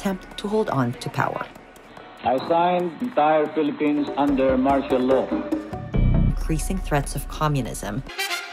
attempt to hold on to power. I signed entire Philippines under martial law. Increasing threats of communism